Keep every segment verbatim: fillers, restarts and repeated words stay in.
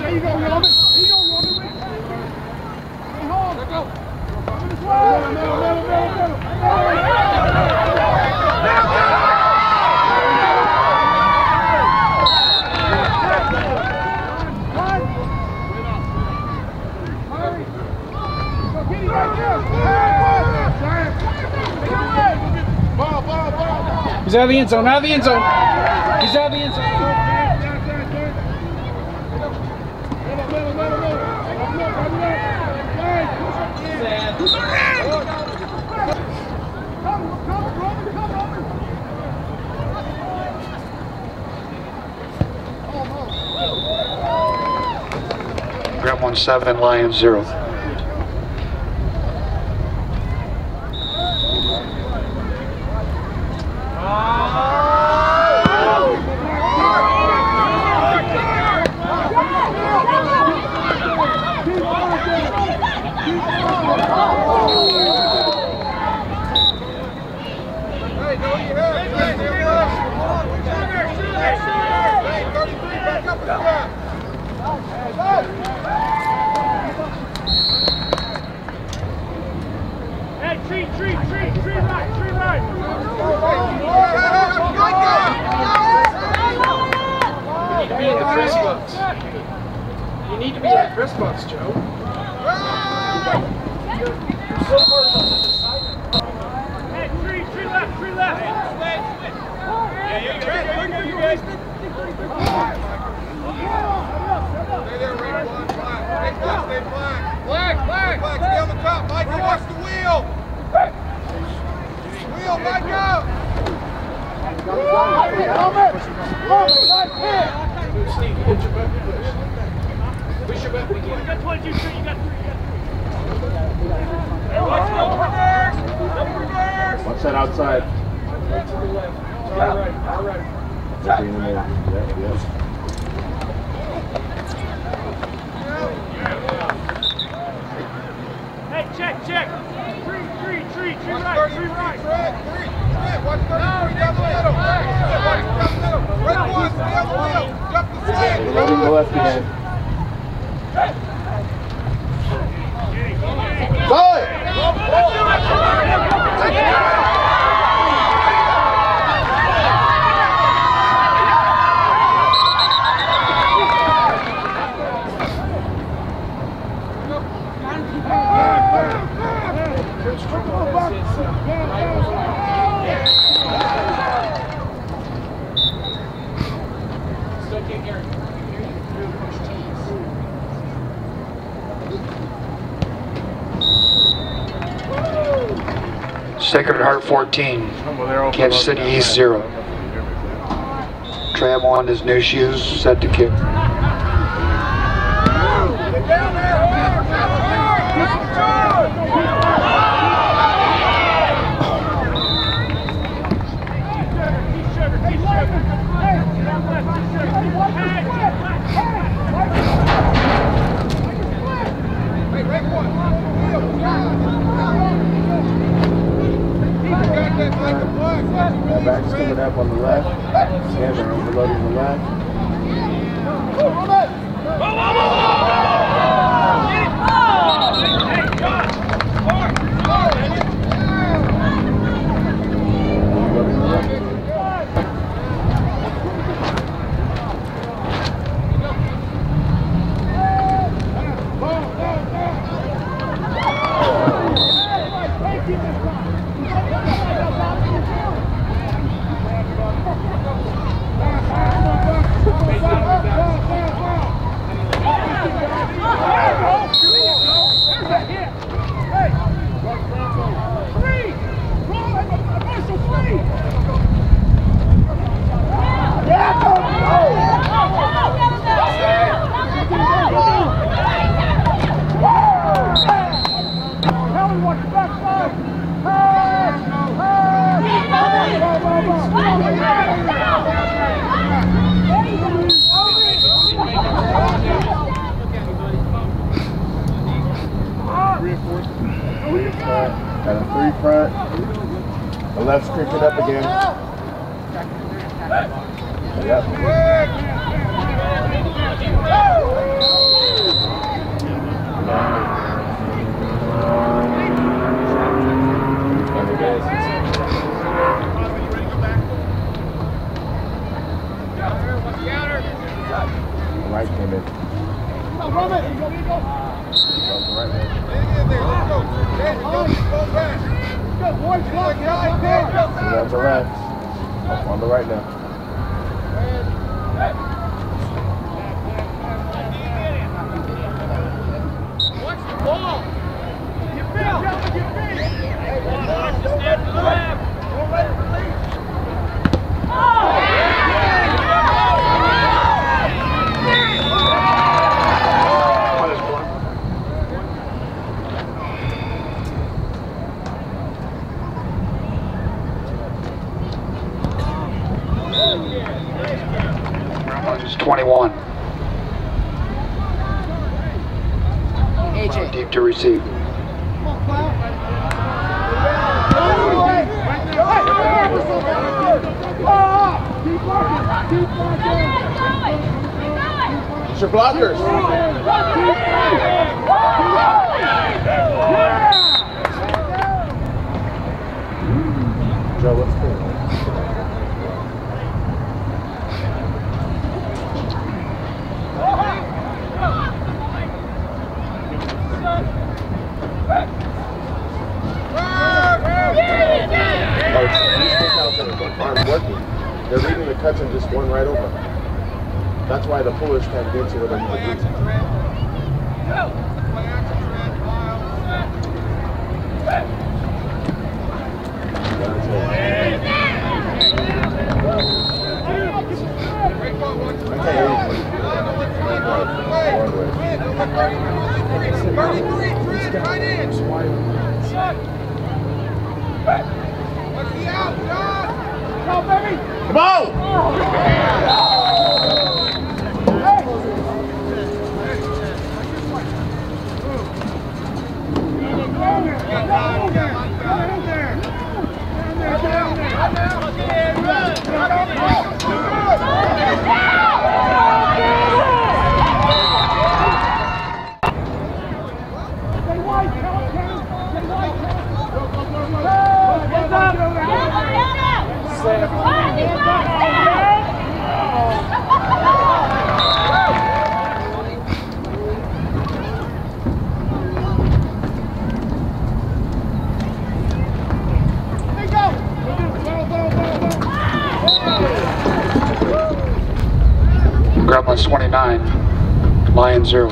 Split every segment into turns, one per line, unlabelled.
He's out of the end zone, out of the end zone. He's out of the end zone.
Grab one seven, Lions zero.
You need to be at Chris Bucks, Joe. Hey, tree, tree left, tree left. Yeah, you guys. You guys. Stay there, Ray. Black. Stay black, stay black. Black, black. Black, stay on the top. Mikey, watch the wheel. Wheel, Micah. Helmet. Helmet. Steve, you get your butt push. Push your butt again. You got twenty-two, three, you got three, you got three. Hey, watch double reverse! Double reverse!
Watch that outside.
Right to the left. All right, all right.
Yep, yep.
Hey, check, check! Tree, tree, tree, tree right, tree right.
Three, three, watch thirty-three down the middle. Watch down the middle. Red one, stay on the wheel. Jump the swing.
Go left again.
Sacred Heart fourteen, Kansas City East zero. Tram on his new shoes, set to kick.
Back's coming up on the left. And they're overloading the left. Got a three front. The left's creeping up again. Yep. On the left. On the right now.
Watch the ball. You feel. You feel. Watch the step to the left. Don't let it release.
twenty-one.
A J.
Deep to receive.
It's your blockers. Joe, what's good? Aren't working. They're reading the cuts and just going right over. That's why the pullers can't get to where they need to be. Come on!
Gremlins twenty-nine, Lions zero.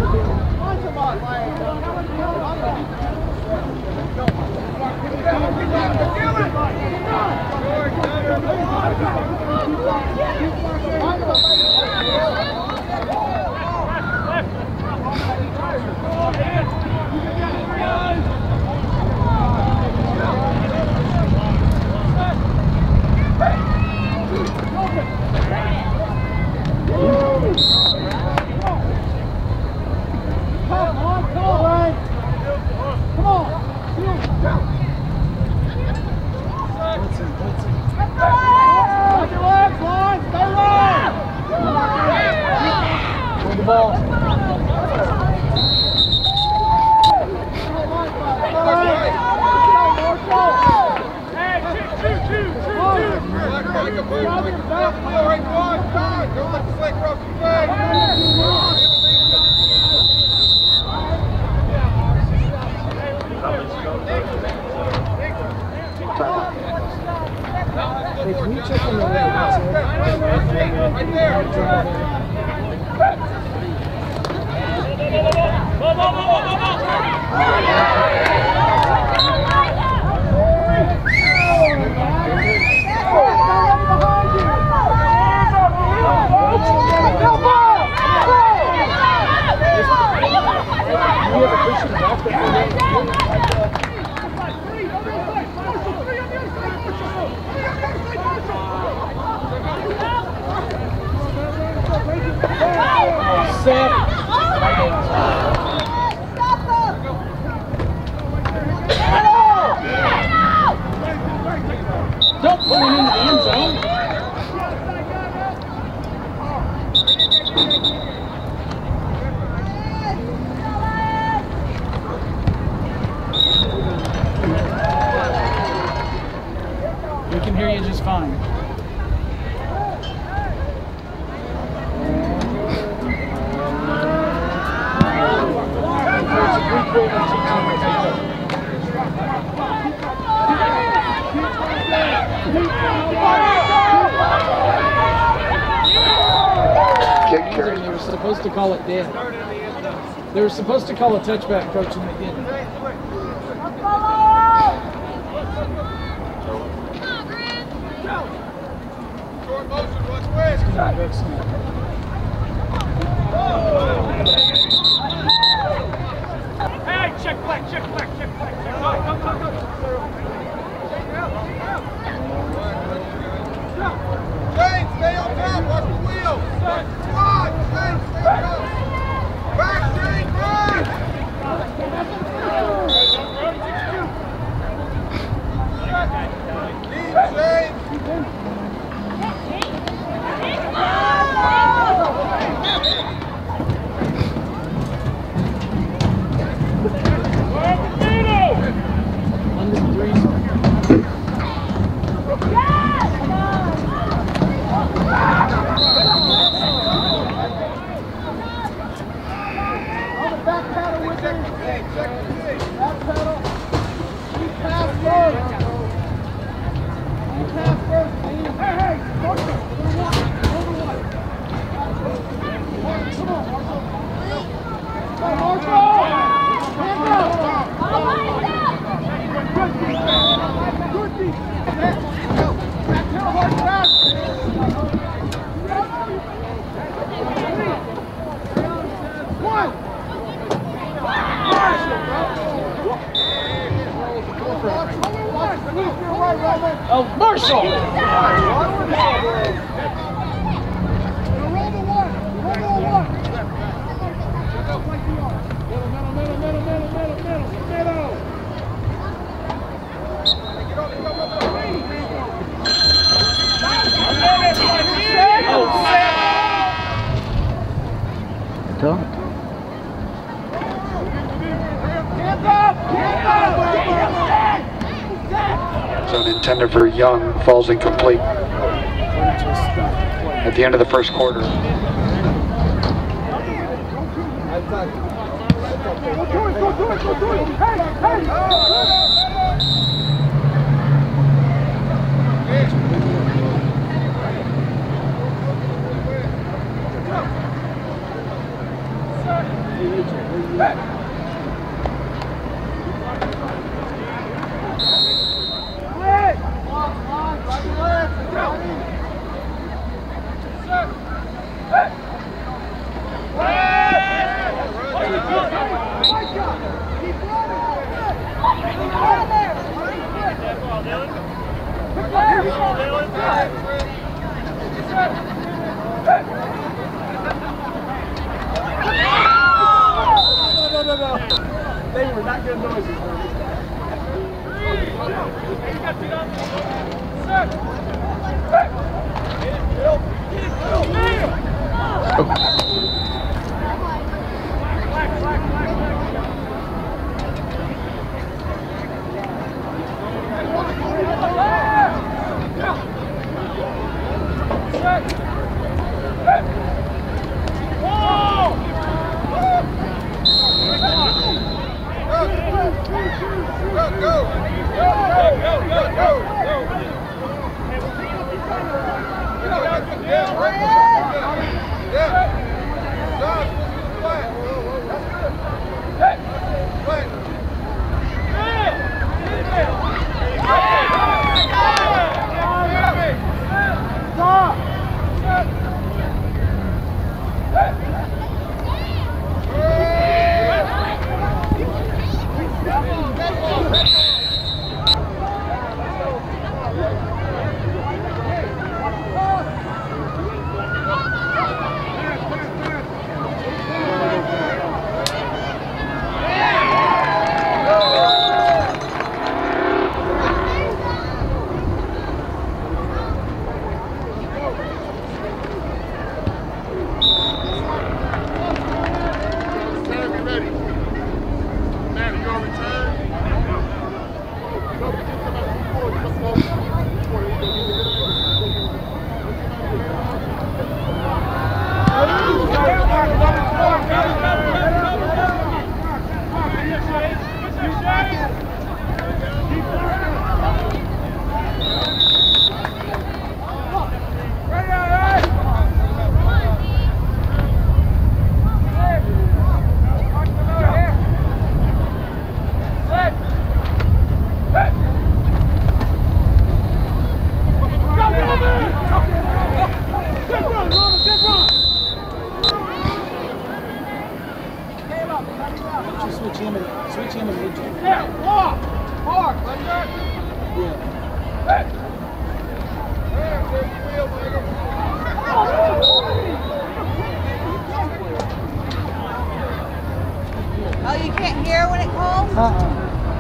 Don't pull him into the end zone. We can hear you just fine.
Kick carry.
They were supposed to call it dead. They were supposed to call a touchback, coach, and they didn't.
Short motion, watch west.
Hey, check back, check back, check back. Go, go, go, go.
Shane, stay on top, watch the wheels. Come on, Shane, stay on top. Back, Shane, back. Lead, Shane.
Under three. Oh, Marshall! Done.
Zone intended for Young falls incomplete at the end of the first quarter.
They were not good noises.
Yeah.
you switch him and switch him and Mitchell.
Yeah, walk! Walk!
Yeah.
Oh, you can't hear when it calls?
Uh-uh.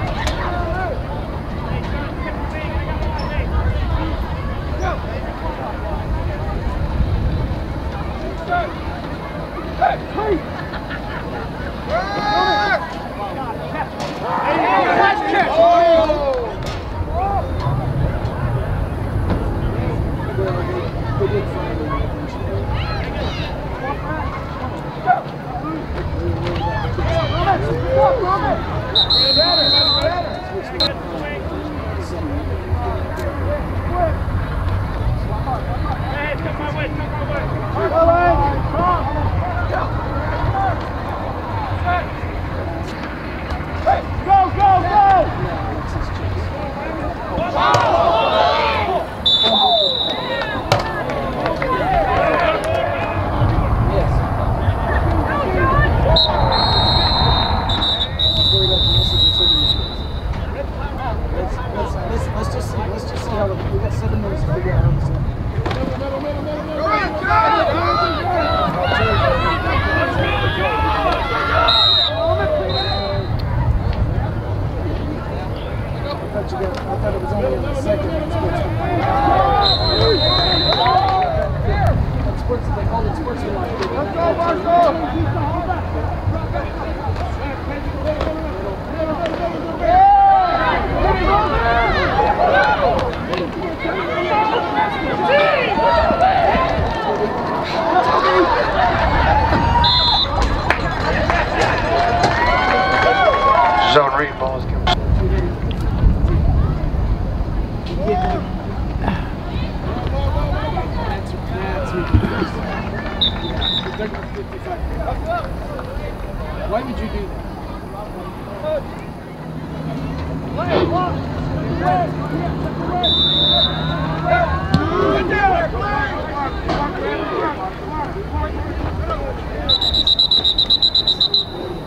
Zone read ball is coming.
Why would you do that?